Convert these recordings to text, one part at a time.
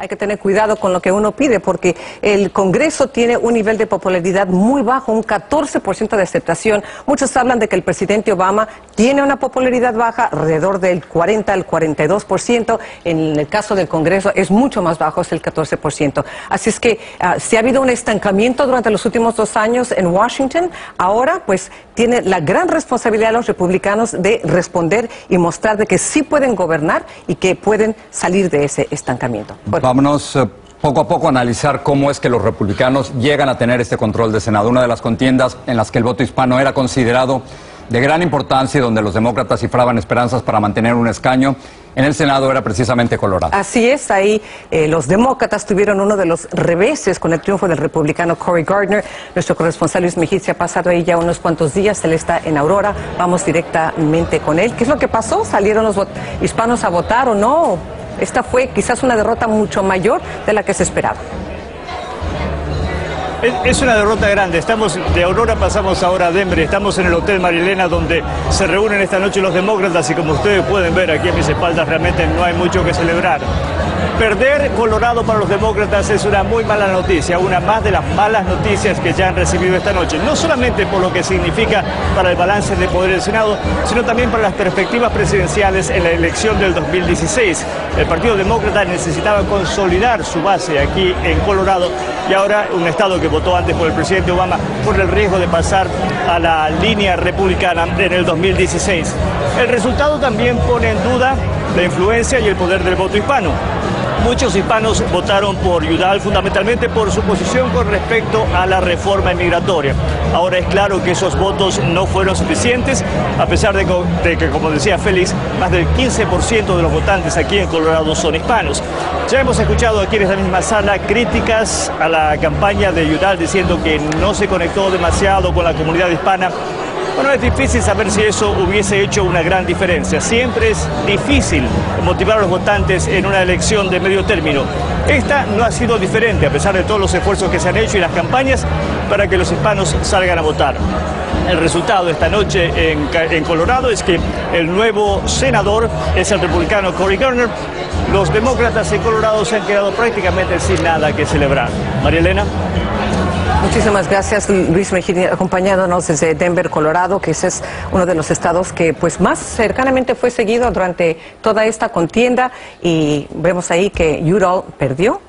hay que tener cuidado con lo que uno pide, porque el Congreso tiene un nivel de popularidad muy bajo, un 14% de aceptación. Muchos hablan de que el presidente Obama tiene una popularidad baja, alrededor del 40 al 42%. En el caso del Congreso es mucho más bajo, es el 14%. Así es que si ha habido un estancamiento durante los últimos 2 años en Washington, ahora pues tiene la gran responsabilidad los republicanos de responder y mostrar de que sí pueden gobernar y que pueden salir de ese estancamiento. Vámonos poco a poco a analizar cómo es que los republicanos llegan a tener este control de Senado. Una de las contiendas en las que el voto hispano era considerado de gran importancia y donde los demócratas cifraban esperanzas para mantener un escaño en el Senado era precisamente Colorado. Así es, ahí los demócratas tuvieron uno de los reveses con el triunfo del republicano Cory Gardner. Nuestro corresponsal Luis Mejía se ha pasado ahí ya unos cuantos días, él está en Aurora, vamos directamente con él. ¿Qué es lo que pasó? ¿Salieron los hispanos a votar o no? Esta fue quizás una derrota mucho mayor de la que se esperaba. Es una derrota grande. Estamos de Aurora, pasamos ahora a Denver. Estamos en el Hotel María Elena, donde se reúnen esta noche los demócratas y como ustedes pueden ver aquí a mis espaldas, realmente no hay mucho que celebrar. Perder Colorado para los demócratas es una muy mala noticia, una más de las malas noticias que ya han recibido esta noche. No solamente por lo que significa para el balance de poder del Senado, sino también para las perspectivas presidenciales en la elección del 2016. El Partido Demócrata necesitaba consolidar su base aquí en Colorado y ahora un estado que votó antes por el presidente Obama corre el riesgo de pasar a la línea republicana en el 2016. El resultado también pone en duda la influencia y el poder del voto hispano. Muchos hispanos votaron por Udall fundamentalmente por su posición con respecto a la reforma migratoria. Ahora es claro que esos votos no fueron suficientes, a pesar de que, como decía Félix, más del 15% de los votantes aquí en Colorado son hispanos. Ya hemos escuchado aquí en esta misma sala críticas a la campaña de Udall diciendo que no se conectó demasiado con la comunidad hispana. Bueno, es difícil saber si eso hubiese hecho una gran diferencia. Siempre es difícil motivar a los votantes en una elección de medio término. Esta no ha sido diferente, a pesar de todos los esfuerzos que se han hecho y las campañas para que los hispanos salgan a votar. El resultado esta noche en Colorado es que el nuevo senador es el republicano Cory Gardner. Los demócratas en Colorado se han quedado prácticamente sin nada que celebrar. María Elena. Muchísimas gracias, Luis Mejía, acompañándonos desde Denver, Colorado, que ese es uno de los estados que pues más cercanamente fue seguido durante toda esta contienda y vemos ahí que Udall perdió.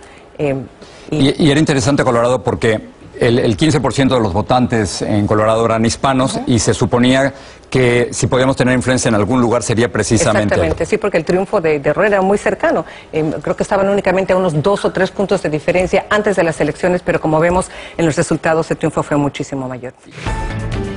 Y era interesante Colorado porque el 15% de los votantes en Colorado eran hispanos y se suponía que si podíamos tener influencia en algún lugar sería precisamente... Exactamente, sí, porque el triunfo de Herrera era muy cercano. Creo que estaban únicamente a unos 2 o 3 puntos de diferencia antes de las elecciones, pero como vemos en los resultados el triunfo fue muchísimo mayor.